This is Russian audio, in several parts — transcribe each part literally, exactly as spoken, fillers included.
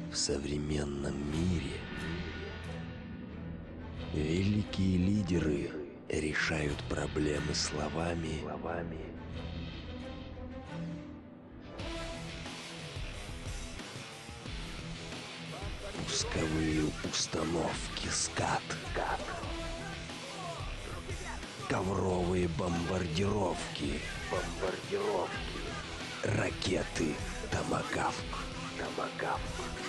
В современном мире великие лидеры решают проблемы словами, пусковые установки скат, ковровые бомбардировки, бомбардировки, ракеты Томагавк, Томагавк.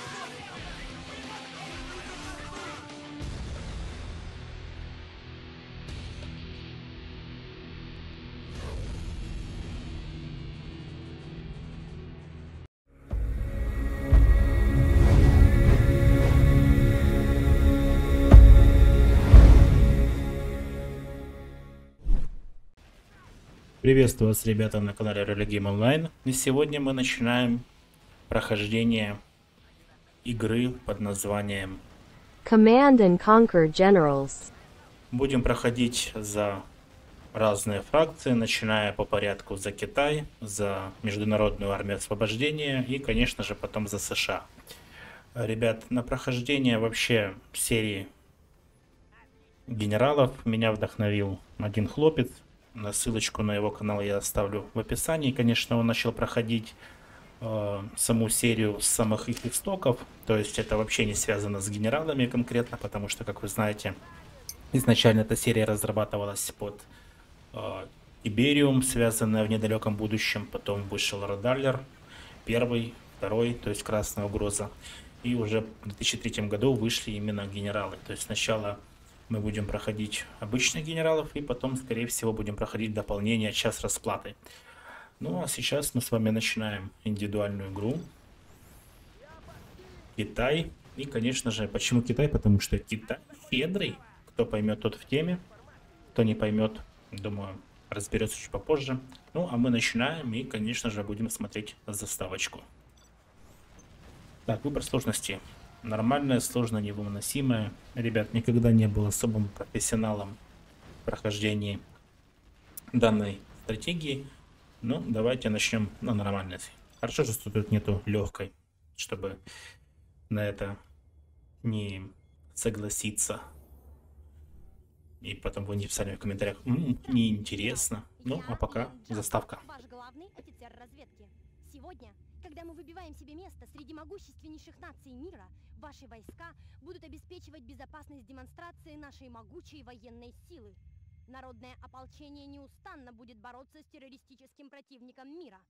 Приветствую вас, ребята, на канале Религейм Онлайн. И сегодня мы начинаем прохождение игры под названием Command and Conquer Generals. Будем проходить за разные фракции, начиная по порядку за Китай, за Международную армию освобождения и, конечно же, потом за США. Ребят, на прохождение вообще серии генералов меня вдохновил один хлопец. Ссылочку на его канал я оставлю в описании. Конечно, он начал проходить э, саму серию с самых их истоков. То есть это вообще не связано с генералами конкретно, потому что, как вы знаете, изначально эта серия разрабатывалась под э, Тибериум, связанная в недалеком будущем. Потом вышел Радаллер, первый, второй, то есть Красная угроза. И уже в две тысячи третьем году вышли именно генералы. То есть сначала мы будем проходить обычных генералов, и потом, скорее всего, будем проходить дополнение «Час расплаты». Ну, а сейчас мы с вами начинаем индивидуальную игру. Китай. И, конечно же, почему Китай? Потому что Китай щедрый. Кто поймет, тот в теме. Кто не поймет, думаю, разберется чуть попозже. Ну, а мы начинаем и, конечно же, будем смотреть заставочку. Так, выбор сложности. Нормальная, сложно, невыносимая. Ребят, никогда не был особым профессионалом в прохождении данной стратегии. Ну, давайте начнем на нормальной. Хорошо, что тут нету легкой, чтобы на это не согласиться. И потом вы не писали в комментариях: М-м, неинтересно. Ну, а пока заставка. Ваш главный офицер разведки. Сегодня, когда мы выбиваем себе место среди могущественнейших наций мира, ваши войска будут обеспечивать безопасность демонстрации нашей могучей военной силы. Народное ополчение неустанно будет бороться с террористическим противником мира.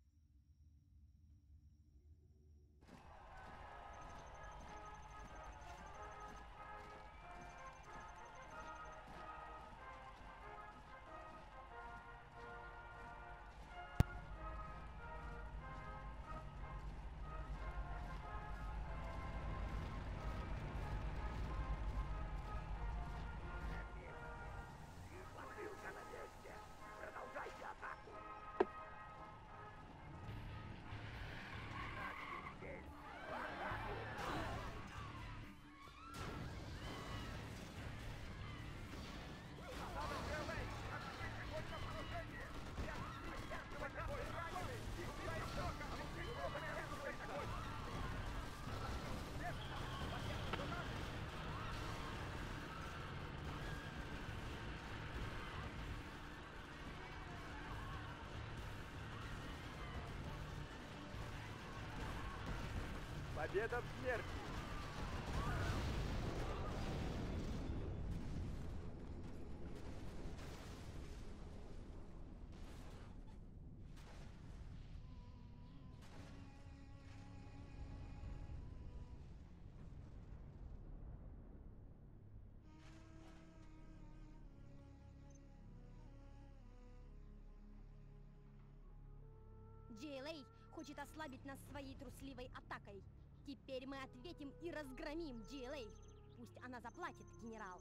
Победа в смерти! джи эл эй хочет ослабить нас своей трусливой атакой. Теперь мы ответим и разгромим джи эл эй. Пусть она заплатит, генерал.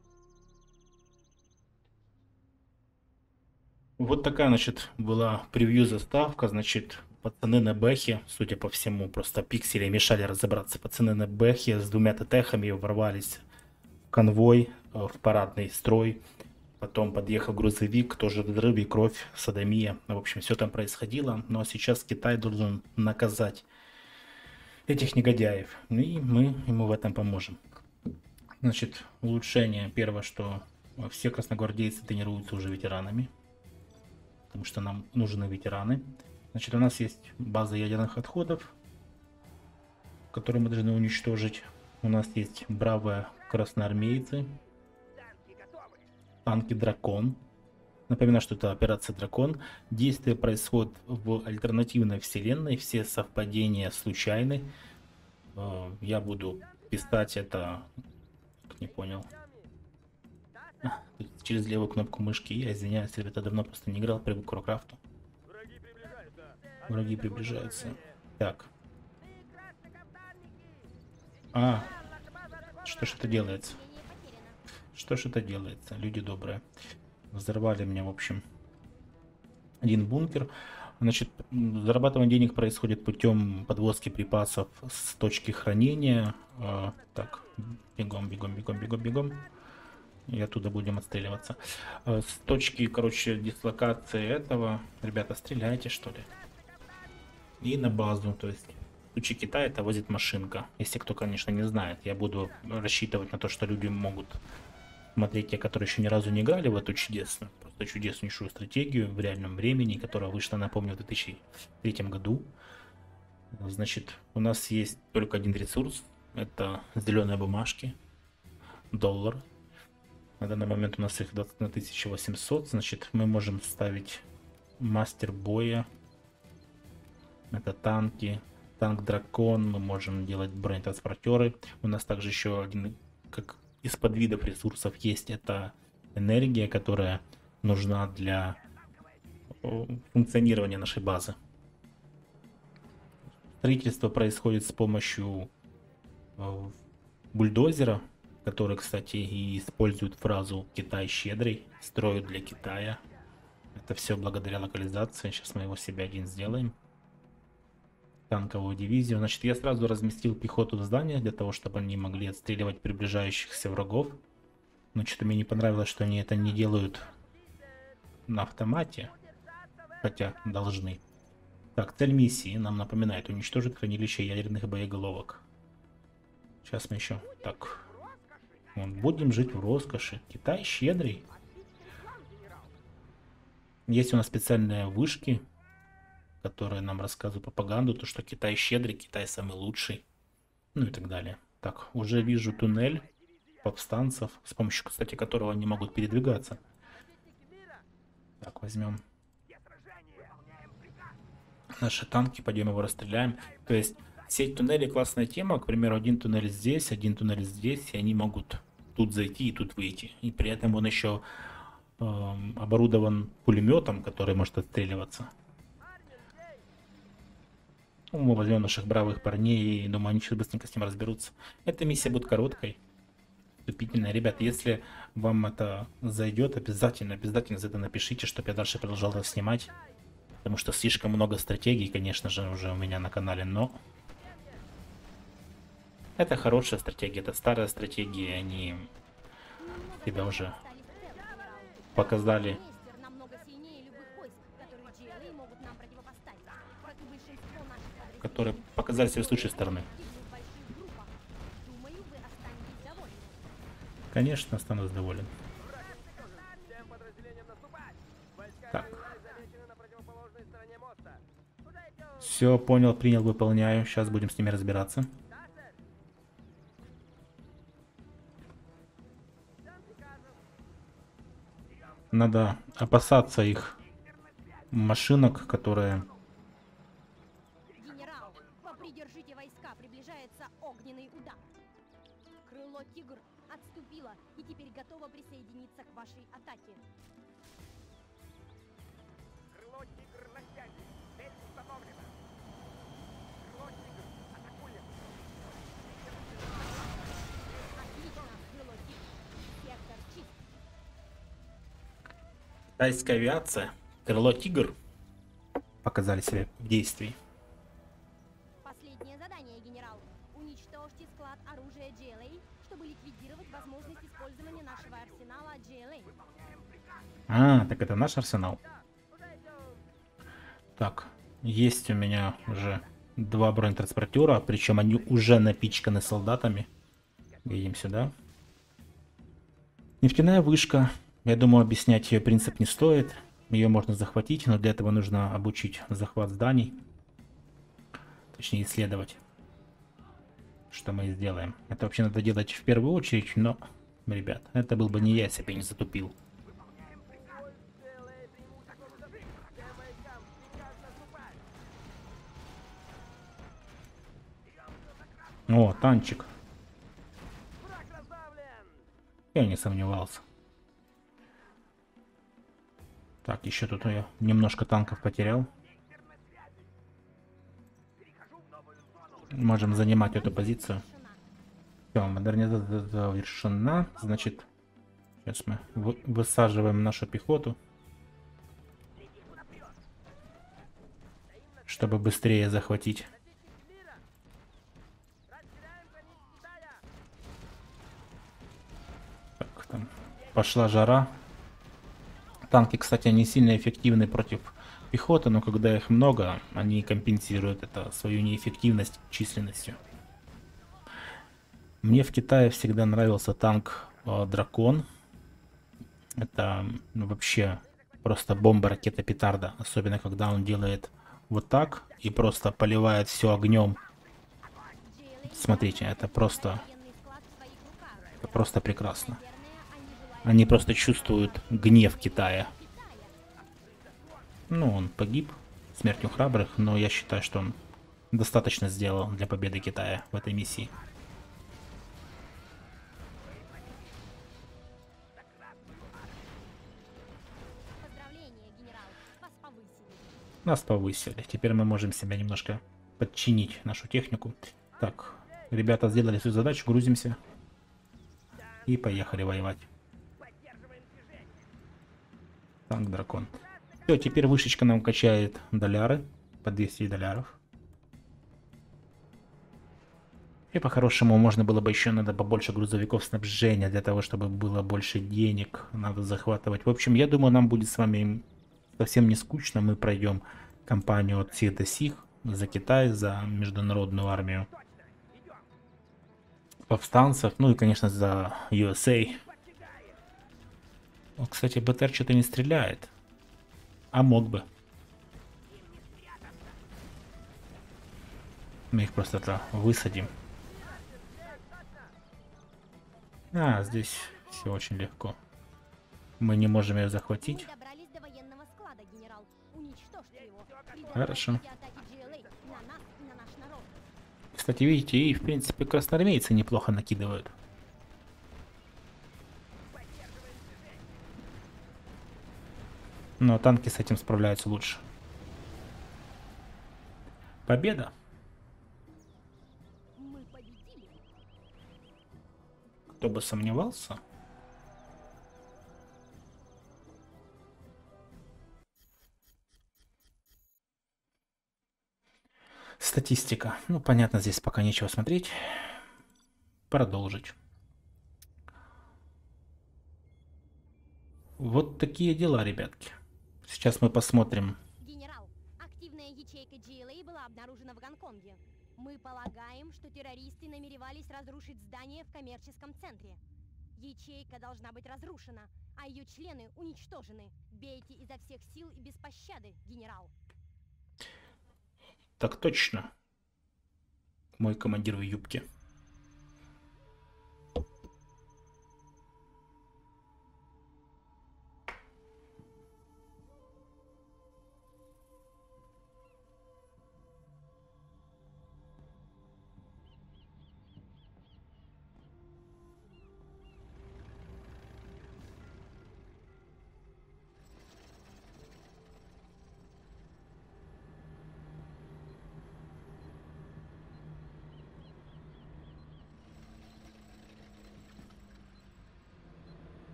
Вот такая, значит, была превью заставка. Значит, пацаны на бэхе, судя по всему, просто пиксели мешали разобраться. Пацаны на бэхе с двумя ТТХами ворвались в конвой, в парадный строй. Потом подъехал грузовик, тоже взрыв и кровь, содомия. В общем, все там происходило. Но сейчас Китай должен наказать этих негодяев. Ну и мы ему в этом поможем. Значит, улучшение. Первое, что все красногвардейцы тренируются уже ветеранами. Потому что нам нужны ветераны. Значит, у нас есть база ядерных отходов, которую мы должны уничтожить. У нас есть бравые красноармейцы. Танки Дракон. Напоминаю, что это операция Дракон. Действие происходит в альтернативной вселенной. Все совпадения случайны. Я буду писать это... Не понял. А, через левую кнопку мышки. Я извиняюсь, ребята, давно просто не играл, привык к Warcraft. Враги приближаются. Так. А, что ж это делается? Что ж это делается, люди добрые? Взорвали меня, в общем, один бункер. Значит, зарабатывание денег происходит путем подвозки припасов с точки хранения. Э, так, бегом, бегом, бегом, бегом, бегом. И оттуда будем отстреливаться. Э, с точки, короче, дислокации этого, ребята, стреляйте, что ли. И на базу, то есть в случае Китая это возит машинка. Если кто, конечно, не знает, я буду рассчитывать на то, что люди могут смотреть, те, которые еще ни разу не играли в эту чудесную, просто чудеснейшую стратегию в реальном времени, которая вышла, напомню, в две тысячи третьем году. Значит, у нас есть только один ресурс, это зеленые бумажки, доллар. На данный момент у нас их двадцать одна тысяча восемьсот, значит, мы можем ставить мастер боя, это танки, танк Дракон, мы можем делать бронетранспортеры. У нас также еще один, как из подвидов ресурсов есть, это энергия, которая нужна для функционирования нашей базы. Строительство происходит с помощью бульдозера, который, кстати, и использует фразу «Китай щедрый», строят для Китая. Это все благодаря локализации. Сейчас мы его себе один сделаем. Танковую дивизию. Значит, я сразу разместил пехоту в здании для того, чтобы они могли отстреливать приближающихся врагов. Но что-то мне не понравилось, что они это не делают на автомате. Хотя должны. Так, цель миссии нам напоминает уничтожить хранилище ядерных боеголовок. Сейчас мы еще... Так. Вот, будем жить в роскоши. Китай щедрый. Есть у нас специальные вышки, которые нам рассказывают пропаганду, то что Китай щедрый, Китай самый лучший, ну и так далее. Так, уже вижу туннель повстанцев, с помощью, кстати, которого они могут передвигаться. Так, возьмем наши танки, пойдем его расстреляем. То есть сеть туннелей классная тема, к примеру, один туннель здесь, один туннель здесь, и они могут тут зайти и тут выйти. И при этом он еще э, оборудован пулеметом, который может отстреливаться. Ну, мы возьмем наших бравых парней, и думаю, они сейчас быстренько с ним разберутся. Эта миссия будет короткой, вступительной. Ребят, если вам это зайдет, обязательно, обязательно за это напишите, чтобы я дальше продолжал это снимать. Потому что слишком много стратегий, конечно же, уже у меня на канале, но... Это хорошая стратегия, это старая стратегия, они тебя уже показали. Которые показали себя с лучшей стороны. Конечно, останусь доволен. Так. Все, понял, принял, выполняю. Сейчас будем с ними разбираться. Надо опасаться их машинок, которые... Придержите войска, приближается огненный удар. Крыло Тигр отступило и теперь готово присоединиться к вашей атаке. Крыло Тигр на связи. Цель установлена. Крыло Тигр, атакуем. Отлично, Крыло Тигр. Сектор чист. Китайская авиация, крыло Тигр показали себя в действии. Последнее задание, генерал. Уничтожьте склад оружия джи эл эй, чтобы ликвидировать возможность использования нашего арсенала джи эл эй. А, так это наш арсенал. Так, есть у меня уже два бронетранспортера, причем они уже напичканы солдатами. Едем сюда. Нефтяная вышка. Я думаю, объяснять ее принцип не стоит. Ее можно захватить, но для этого нужно обучить захват зданий. Точнее, исследовать. Что мы и сделаем. Это вообще надо делать в первую очередь, но, ребят, это был бы не я, если бы не затупил. О, танчик. Я не сомневался. Так, еще тут я немножко танков потерял. Можем занимать эту позицию. Все, модернизация завершена. Значит, сейчас мы вы высаживаем нашу пехоту, чтобы быстрее захватить. Так, там пошла жара. Танки, кстати, они сильно эффективны против пехоты, но когда их много, они компенсируют это свою неэффективность численностью. Мне в Китае всегда нравился танк э, Дракон. Это ну, вообще просто бомба, ракета, петарда. Особенно когда он делает вот так и просто поливает все огнем. Смотрите, это просто, это просто прекрасно. Они просто чувствуют гнев Китая. Ну, он погиб смертью храбрых, но я считаю, что он достаточно сделал для победы Китая в этой миссии. Нас повысили. Теперь мы можем себя немножко подчинить, нашу технику. Так, ребята сделали свою задачу, грузимся. И поехали воевать. Танк Дракон. Все, теперь вышечка нам качает доляры. По двести долларов. И по-хорошему можно было бы еще надо побольше грузовиков снабжения, для того, чтобы было больше денег. Надо захватывать. В общем, я думаю, нам будет с вами совсем не скучно. Мы пройдем кампанию от сих до сих. За Китай, за международную армию повстанцев. Ну и, конечно, за ю эс эй. О, кстати, БТР что-то не стреляет. А мог бы. Мы их просто высадим. А, здесь все очень легко. Мы не можем ее захватить. Хорошо. Кстати, видите, и в принципе красноармейцы неплохо накидывают. Но танки с этим справляются лучше. Победа. Кто бы сомневался. Статистика. Ну, понятно, здесь пока нечего смотреть. Продолжить. Вот такие дела, ребятки. Сейчас мы посмотрим. Генерал, активная ячейка джи эл эй была обнаружена в Гонконге. Мы полагаем, что террористы намеревались разрушить здание в коммерческом центре. Ячейка должна быть разрушена, а ее члены уничтожены. Бейте изо всех сил и без пощады, генерал. Так точно. Мой командир в юбке.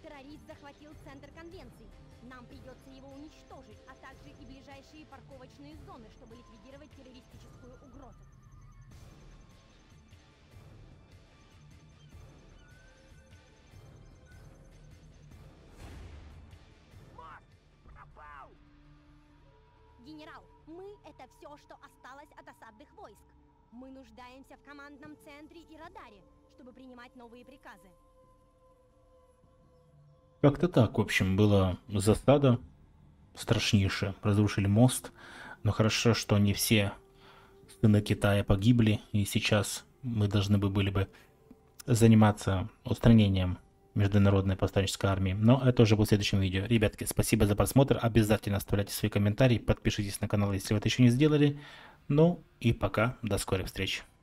террорист захватил центр конвенций. Нам придется его уничтожить, а также и ближайшие парковочные зоны, чтобы ликвидировать террористическую угрозу. Мост пропал! Генерал, мы — это все, что осталось от осадных войск. Мы нуждаемся в командном центре и радаре, чтобы принимать новые приказы. Как-то так, в общем, была засада страшнейшая. Разрушили мост. Но хорошо, что не все сыны Китая погибли. И сейчас мы должны бы были бы заниматься устранением Международной повстанческой армии. Но это уже будет в следующем видео. Ребятки, спасибо за просмотр. Обязательно оставляйте свои комментарии. Подпишитесь на канал, если вы это еще не сделали. Ну и пока. До скорых встреч.